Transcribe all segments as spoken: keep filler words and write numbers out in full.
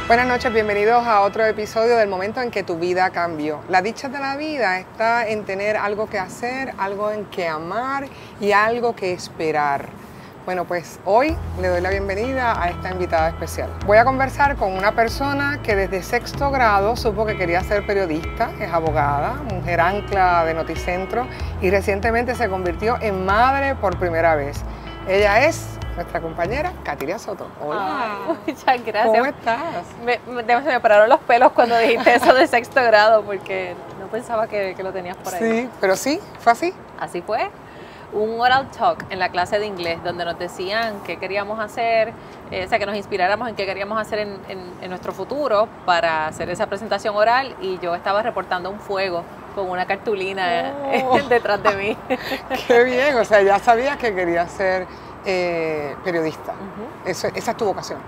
Buenas noches, bienvenidos a otro episodio del momento en que tu vida cambió. La dicha de la vida está en tener algo que hacer, algo en que amar y algo que esperar. Bueno, pues hoy le doy la bienvenida a esta invitada especial. Voy a conversar con una persona que desde sexto grado supo que quería ser periodista, es abogada, mujer ancla de Noticentro y recientemente se convirtió en madre por primera vez. Ella es nuestra compañera Katiria Soto. Hola. Ay, muchas gracias. ¿Cómo estás? Me, me, se me pararon los pelos cuando dijiste eso de sexto grado porque no pensaba que, que lo tenías por ahí. Sí, pero sí, fue así. Así fue. Un oral talk en la clase de inglés donde nos decían qué queríamos hacer, eh, o sea, que nos inspiráramos en qué queríamos hacer en, en, en nuestro futuro para hacer esa presentación oral, y yo estaba reportando un fuego con una cartulina oh. detrás de mí. Qué bien, o sea, ya sabías que querías ser eh, periodista. Uh-huh. Eso, esa es tu vocación.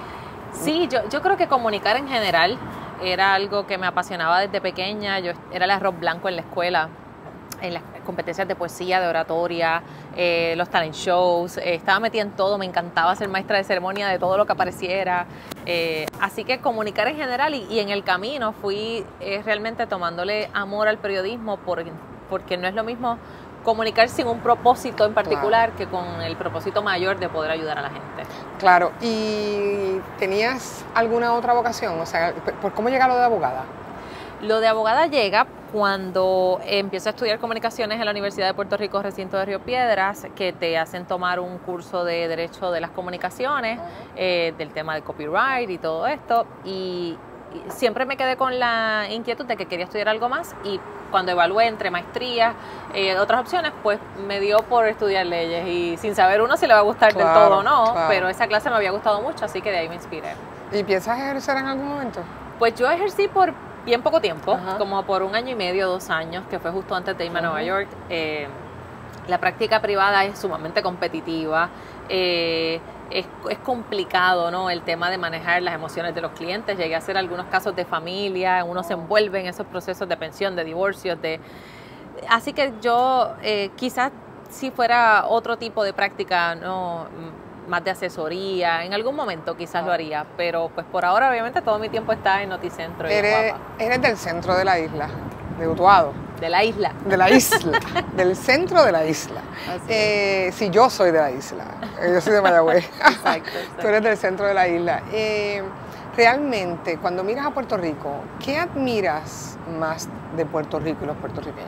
Sí, yo, yo creo que comunicar en general era algo que me apasionaba desde pequeña. Yo era el arroz blanco en la escuela, en las competencias de poesía, de oratoria, eh, los talent shows, eh, estaba metida en todo, me encantaba ser maestra de ceremonia de todo lo que apareciera, eh, así que comunicar en general, y, y en el camino fui eh, realmente tomándole amor al periodismo, por, porque no es lo mismo comunicar sin un propósito en particular, claro, que con el propósito mayor de poder ayudar a la gente. Claro, ¿y tenías alguna otra vocación? O sea, ¿por cómo llega lo de abogada? Lo de abogada llega cuando empiezo a estudiar comunicaciones en la Universidad de Puerto Rico, recinto de Río Piedras, que te hacen tomar un curso de Derecho de las Comunicaciones, eh, del tema de copyright y todo esto, y, y siempre me quedé con la inquietud de que quería estudiar algo más, y cuando evalué entre maestrías, eh, otras opciones, pues me dio por estudiar leyes, y sin saber uno si le va a gustar claro, del todo o no, claro, pero esa clase me había gustado mucho, así que de ahí me inspiré. ¿Y piensas ejercer en algún momento? Pues yo ejercí por bien poco tiempo, ajá, como por un año y medio, dos años, que fue justo antes de irme a Nueva York. Eh, la práctica privada es sumamente competitiva, eh, es, es complicado, ¿no? El tema de manejar las emociones de los clientes. Llegué a hacer algunos casos de familia, uno se envuelve en esos procesos de pensión, de divorcios, de... Así que yo eh, quizás si fuera otro tipo de práctica, no... más de asesoría, en algún momento quizás ah. lo haría, pero pues por ahora obviamente todo mi tiempo está en Noticentro. Eres, eres del centro de la isla, de Utuado. De la isla. De la isla, del centro de la isla. Eh, sí, yo soy de la isla, yo soy de Mayagüez. Exacto, exacto. Tú eres del centro de la isla. Eh, realmente, cuando miras a Puerto Rico, ¿qué admiras más de Puerto Rico y los puertorriqueños?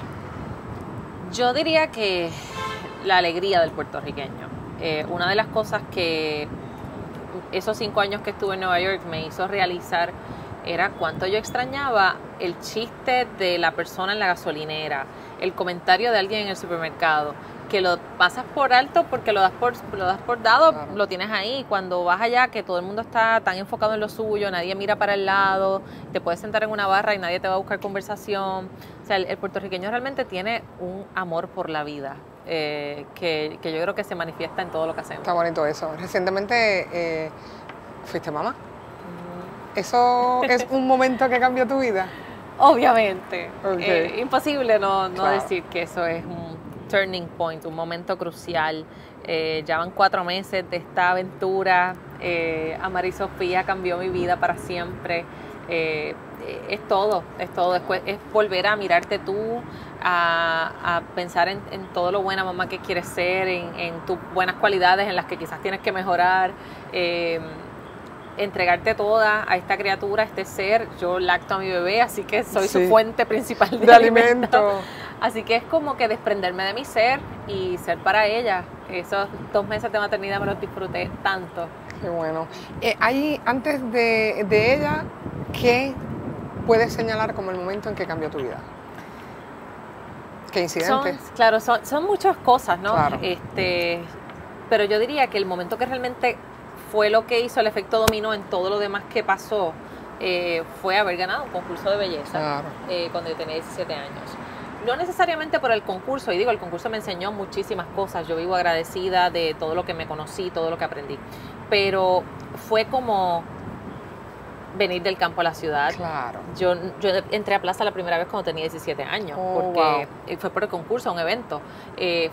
Yo diría que la alegría del puertorriqueño. Eh, una de las cosas que esos cinco años que estuve en Nueva York me hizo realizar era cuánto yo extrañaba el chiste de la persona en la gasolinera, el comentario de alguien en el supermercado, que lo pasas por alto porque lo das por, lo das por dado, claro, lo tienes ahí. Cuando vas allá, que todo el mundo está tan enfocado en lo suyo, nadie mira para el lado, te puedes sentar en una barra y nadie te va a buscar conversación. O sea, el, el puertorriqueño realmente tiene un amor por la vida. Eh, que, que yo creo que se manifiesta en todo lo que hacemos. Está bonito eso. Recientemente eh, fuiste mamá. Mm. ¿Eso es un momento que cambió tu vida? Obviamente. Okay. Eh, imposible no, no claro. decir que eso es un turning point, un momento crucial. Eh, ya van cuatro meses de esta aventura. Eh, Amar y Sofía cambió mi vida para siempre. Eh, es todo, es todo. Es, es volver a mirarte tú, a, a pensar en, en todo lo buena mamá que quieres ser, en, en tus buenas cualidades en las que quizás tienes que mejorar, eh, entregarte toda a esta criatura, a este ser. Yo lacto a mi bebé, así que soy sí. su fuente principal de, de alimento. alimento. Así que es como que desprenderme de mi ser y ser para ella. Esos dos meses de maternidad me los disfruté tanto. Qué bueno. Eh, ahí, antes de, de ella, ¿qué puedes señalar como el momento en que cambió tu vida? ¿Qué incidentes? Son, claro, son, son muchas cosas, ¿no? Claro. Este, pero yo diría que el momento que realmente fue lo que hizo el efecto dominó en todo lo demás que pasó, eh, fue haber ganado un concurso de belleza, claro, eh, cuando yo tenía diecisiete años. No necesariamente por el concurso, y digo, el concurso me enseñó muchísimas cosas, yo vivo agradecida de todo lo que me conocí, todo lo que aprendí, pero fue como venir del campo a la ciudad. Claro. Yo, yo entré a Plaza la primera vez cuando tenía diecisiete años, oh, porque wow. fue por el concurso, un evento. Eh,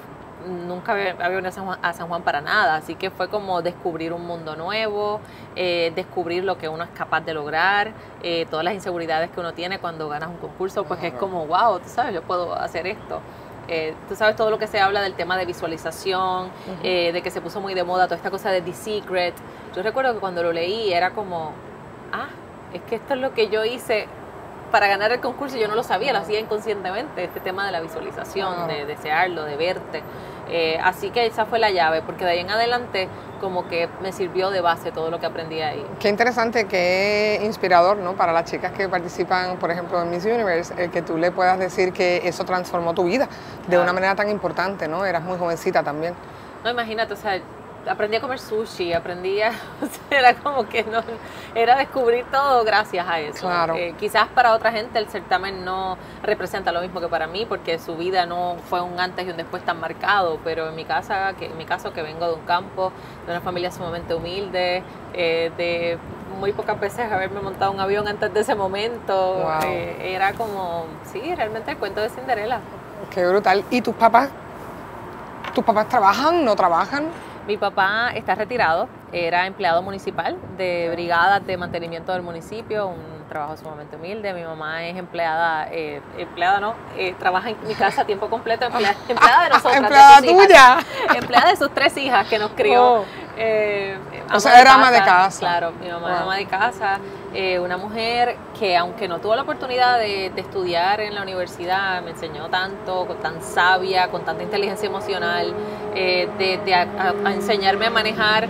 nunca había, había venido a San, Juan, a San Juan para nada, así que fue como descubrir un mundo nuevo, eh, descubrir lo que uno es capaz de lograr, eh, todas las inseguridades que uno tiene cuando ganas un concurso, pues es como, wow, tú sabes, yo puedo hacer esto. Eh, tú sabes todo lo que se habla del tema de visualización, uh-huh. eh, de que se puso muy de moda toda esta cosa de The Secret. Yo recuerdo que cuando lo leí era como, ah, es que esto es lo que yo hice para ganar el concurso, yo no lo sabía, lo hacía inconscientemente, este tema de la visualización, uh-huh. de desearlo, de verte. Eh, así que esa fue la llave, porque de ahí en adelante como que me sirvió de base todo lo que aprendí ahí. Qué interesante, qué inspirador, ¿no? Para las chicas que participan, por ejemplo, en Miss Universe, el que tú le puedas decir que eso transformó tu vida de claro. una manera tan importante, ¿no? Eras muy jovencita también. No, imagínate, o sea, aprendí a comer sushi, aprendí a, o sea, era como que no, era descubrir todo gracias a eso. Claro. Eh, quizás para otra gente el certamen no representa lo mismo que para mí, porque su vida no fue un antes y un después tan marcado, pero en mi casa, que en mi caso que vengo de un campo, de una familia sumamente humilde, eh, de muy pocas veces haberme montado un avión antes de ese momento, wow. eh, era como, sí, realmente el cuento de Cinderella. Qué brutal. ¿Y tus papás? ¿Tus papás trabajan, no trabajan? Mi papá está retirado, era empleado municipal de brigadas de mantenimiento del municipio, un trabajo sumamente humilde. Mi mamá es empleada, eh, empleada no, eh, trabaja en mi casa a tiempo completo, empleada, empleada de nosotras. ¿Empleada de sus tuya? Hijas, empleada de sus tres hijas que nos crió. Oh. Eh, o sea, era ama de casa. Claro, mi mamá wow. era ama de casa, eh, una mujer que aunque no tuvo la oportunidad de, de estudiar en la universidad, me enseñó tanto, tan sabia, con tanta inteligencia emocional, eh, de, de a, a, a enseñarme a manejar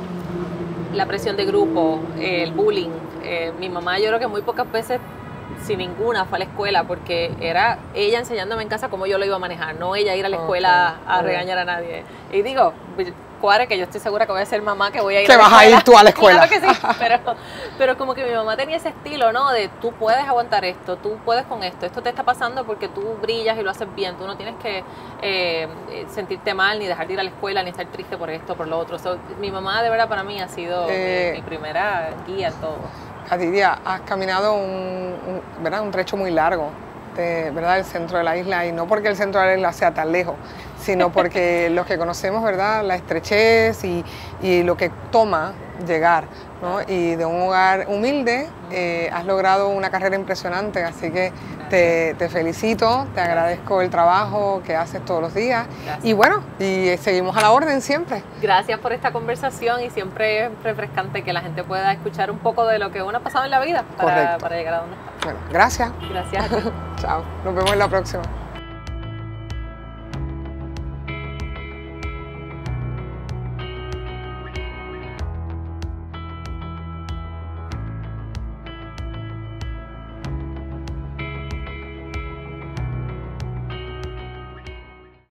la presión de grupo, eh, el bullying. Eh, mi mamá yo creo que muy pocas veces, sin ninguna, fue a la escuela porque era ella enseñándome en casa cómo yo lo iba a manejar, no ella ir a la escuela okay. a okay. regañar a nadie. Y digo, cuare que yo estoy segura que voy a ser mamá, que voy a ir que a la vas escuela. a ir tú a la escuela. Claro que sí, pero, pero como que mi mamá tenía ese estilo, ¿no? De tú puedes aguantar esto, tú puedes con esto, esto te está pasando porque tú brillas y lo haces bien, tú no tienes que eh, sentirte mal, ni dejar de ir a la escuela, ni estar triste por esto, por lo otro. So, mi mamá de verdad para mí ha sido eh, mi, mi primera guía en todo. Katidia, has caminado un, un, ¿verdad? un trecho muy largo de, ¿verdad? el centro de la isla, y no porque el centro de la isla sea tan lejos, sino porque los que conocemos, ¿verdad? la estrechez y, y lo que toma llegar, ¿no? Y de un hogar humilde eh, has logrado una carrera impresionante, así que te, te felicito, te agradezco el trabajo que haces todos los días. Gracias. Y bueno, y seguimos a la orden siempre. Gracias por esta conversación, y siempre es refrescante que la gente pueda escuchar un poco de lo que uno ha pasado en la vida para, para llegar a donde está. Bueno, gracias. Gracias a ti. Chao, nos vemos en la próxima.